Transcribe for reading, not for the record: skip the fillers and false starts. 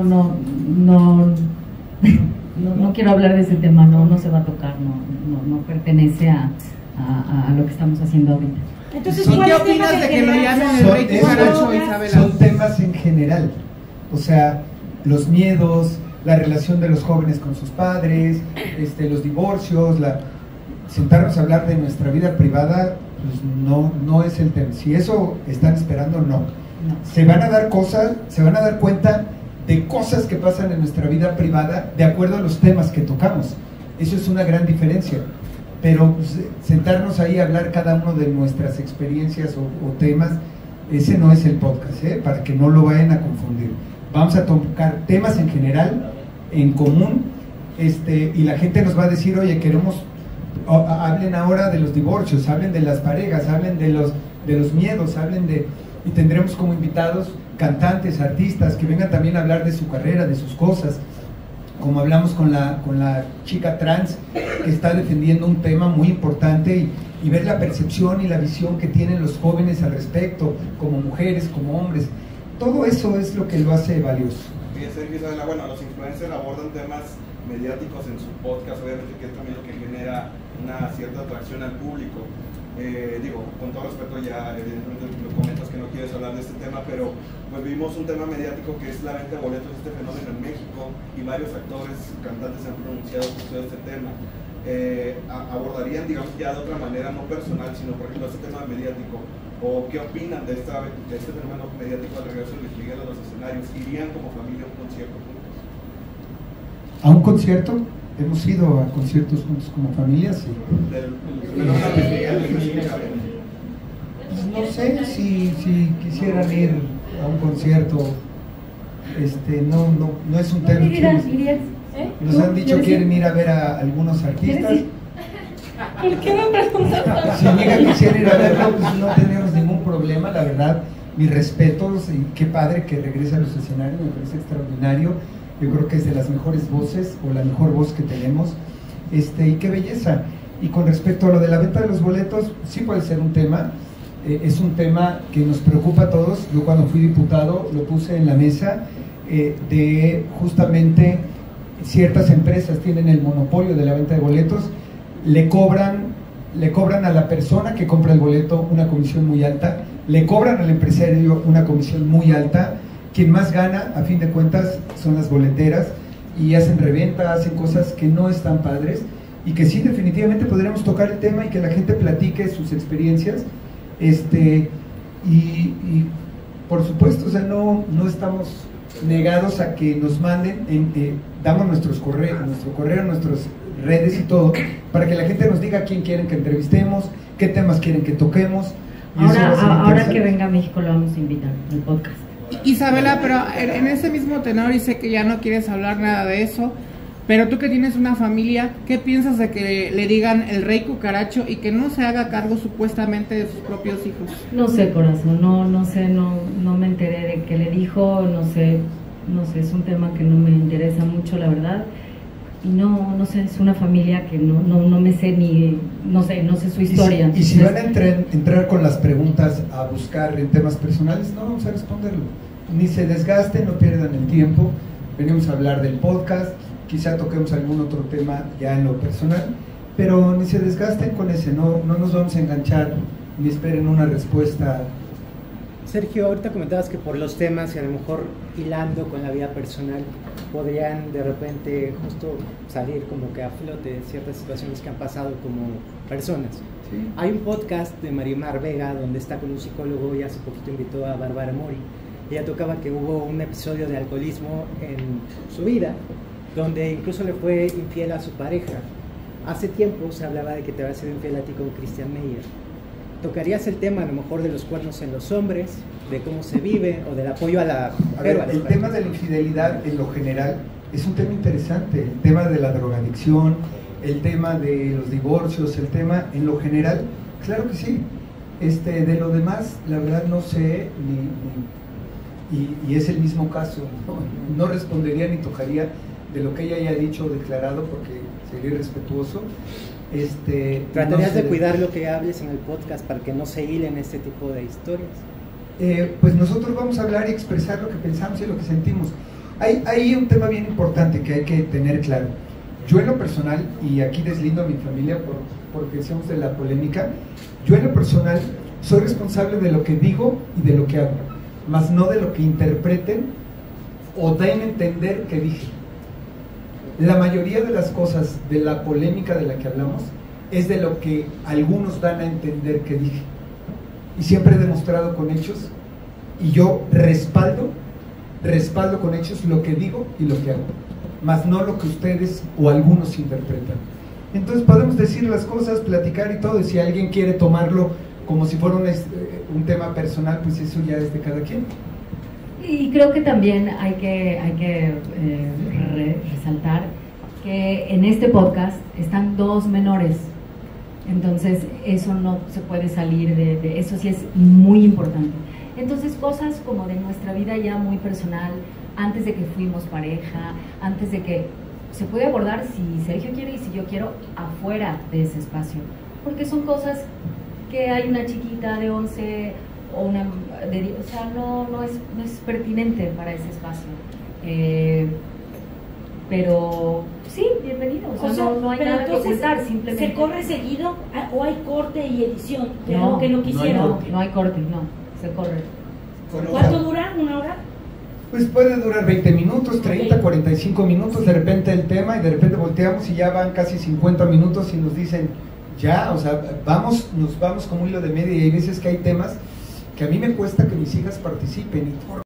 no quiero hablar de ese tema, no se va a tocar, no pertenece a lo que estamos haciendo ahorita. Entonces, ¿qué opinas de que lo llamen el rey cucaracho, Isabela? Son temas en general, o sea, los miedos, la relación de los jóvenes con sus padres, los divorcios, sentarnos a hablar de nuestra vida privada, pues no es el tema. Si eso están esperando, no. Se van a dar cuenta de cosas que pasan en nuestra vida privada de acuerdo a los temas que tocamos. Eso es una gran diferencia. Pero pues, sentarnos ahí a hablar cada uno de nuestras experiencias o temas, ese no es el podcast, para que no lo vayan a confundir. Vamos a tocar temas en general, en común, y la gente nos va a decir, oye, hablen ahora de los divorcios, hablen de las parejas, hablen de los miedos, y tendremos como invitados cantantes, artistas, que vengan también a hablar de su carrera, de sus cosas, como hablamos con la chica trans, que está defendiendo un tema muy importante, y ver la percepción y la visión que tienen los jóvenes al respecto, como mujeres, como hombres. Todo eso es lo que lo hace valioso. Isabela, bueno, los influencers abordan temas mediáticos en su podcast, obviamente que es también lo que genera una cierta atracción al público. Con todo respeto, ya evidentemente lo comentas que no quieres hablar de este tema, pero pues vimos un tema mediático que es la venta de boletos, este fenómeno en México, y varios actores, cantantes han pronunciado sobre este tema. ¿Abordarían, digamos, ya de otra manera, no personal, sino por ejemplo este tema mediático? ¿O qué opinan de este fenómeno mediático al regreso de Luis Miguel a los escenarios? ¿Irían como familia a un concierto juntos? ¿A un concierto? Hemos ido a conciertos juntos como familia, sí. Pues no sé si quisieran ir a un concierto, no es un tema. ¿Irías? Nos han dicho que quieren ir a ver a algunos artistas. ¿Por qué me preguntas? Si mi hija quisiera ir a verlo, pues no tenemos ningún problema, la verdad. Mis respetos, y qué padre que regrese a los escenarios, me parece extraordinario. Yo creo que es de las mejores voces, o la mejor voz que tenemos, y qué belleza. Y con respecto a lo de la venta de los boletos, sí puede ser un tema, es un tema que nos preocupa a todos. Yo cuando fui diputado lo puse en la mesa, de justamente ciertas empresas tienen el monopolio de la venta de boletos, le cobran a la persona que compra el boleto una comisión muy alta, le cobran al empresario una comisión muy alta. Quien más gana, a fin de cuentas, son las boleteras, y hacen reventa, hacen cosas que no están padres, y que sí, definitivamente podríamos tocar el tema y que la gente platique sus experiencias, y por supuesto, o sea, no estamos negados a que nos manden, damos nuestro correo, nuestras redes y todo, para que la gente nos diga a quién quieren que entrevistemos, qué temas quieren que toquemos. Ahora que venga a México lo vamos a invitar al podcast. Isabela, pero en ese mismo tenor, y sé que ya no quieres hablar nada de eso, pero tú que tienes una familia, ¿qué piensas de que le digan el rey cucaracho y que no se haga cargo supuestamente de sus propios hijos? No sé, corazón, no sé, no me enteré de qué le dijo, no sé, es un tema que no me interesa mucho, la verdad. Y no sé, es una familia que no me sé no sé su historia. Y si van a entrar con las preguntas a buscar en temas personales, no vamos a responderlo. Ni se desgasten, no pierdan el tiempo. Venimos a hablar del podcast, quizá toquemos algún otro tema ya en lo personal, pero ni se desgasten con ese, no nos vamos a enganchar ni esperen una respuesta. Sergio, ahorita comentabas que por los temas y a lo mejor hilando con la vida personal podrían de repente justo salir como que a flote ciertas situaciones que han pasado como personas. Sí. Hay un podcast de Marimar Vega donde está con un psicólogo y hace poquito invitó a Bárbara Mori. Ella tocaba que hubo un episodio de alcoholismo en su vida donde incluso le fue infiel a su pareja. Hace tiempo se hablaba de que te había sido infiel a ti con Christian Meyer. ¿Tocarías el tema a lo mejor de los cuernos en los hombres, de cómo se vive o del apoyo a la... el tema de la infidelidad en lo general es un tema interesante, el tema de la drogadicción, el tema de los divorcios, el tema en lo general, claro que sí. De lo demás, la verdad no sé, y es el mismo caso, no respondería ni tocaría de lo que ella haya dicho o declarado porque sería irrespetuoso. ¿Tratarías de cuidar lo que hables en el podcast para que no se hilen este tipo de historias? Pues nosotros vamos a hablar y expresar lo que pensamos y lo que sentimos. Hay un tema bien importante que hay que tener claro. Yo en lo personal, y aquí deslindo a mi familia porque decíamos de la polémica, yo en lo personal soy responsable de lo que digo y de lo que hago, más no de lo que interpreten o den a entender que dije. La mayoría de las cosas de la polémica de la que hablamos es de lo que algunos dan a entender que dije. Y siempre he demostrado con hechos, y yo respaldo con hechos lo que digo y lo que hago, más no lo que ustedes o algunos interpretan. Entonces podemos decir las cosas, platicar y todo, y si alguien quiere tomarlo como si fuera un tema personal, pues eso ya es de cada quien. Y creo que también hay que resaltar que en este podcast están 2 menores, entonces eso no se puede salir de eso, sí es muy importante. Entonces cosas como de nuestra vida ya muy personal, antes de que fuimos pareja, antes de que se puede abordar si Sergio quiere y si yo quiero afuera de ese espacio, porque son cosas que hay una chiquita de 11 o una de 10, o sea, no es pertinente para ese espacio. Pero sí, bienvenido, o sea, no hay nada que ocultar, simplemente. ¿Se corre seguido o hay corte y edición? Que no, que no quisieron. No hay corte, no, se corre. ¿Cuánto dura? ¿1 hora? Pues puede durar 20 minutos, 30, 45 minutos, de repente el tema, y de repente volteamos y ya van casi 50 minutos y nos dicen, ya, o sea, nos vamos como hilo de media, y hay veces que hay temas que a mí me cuesta que mis hijas participen, y